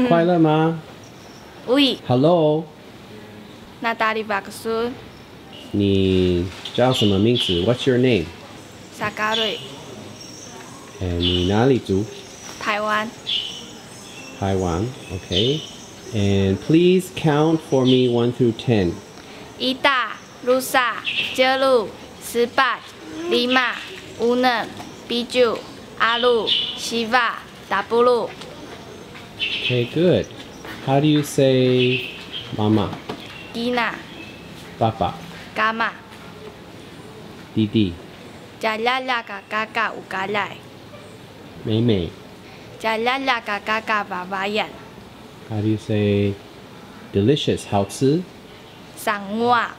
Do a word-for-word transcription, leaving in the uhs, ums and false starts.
快乐吗？ 喂。 Hello。 娜达里巴克苏。 你叫什么名字 ？What's your name？ 萨嘎瑞。 哎，你哪里住？ 台湾。 台湾 ，OK。And please count for me one through ten. Ida, Lusa, Jelu, Sebat, Lima, Enam, Tujuh, Lapan, Sembilan, Sepuluh. Okay, good. How do you say mama? Gina. Papa. Kama. 弟弟。 加拉拉嘎嘎嘎乌嘎来。 妹妹。 加拉拉嘎嘎嘎娃娃眼。 How do you say delicious 好吃？ 赏我。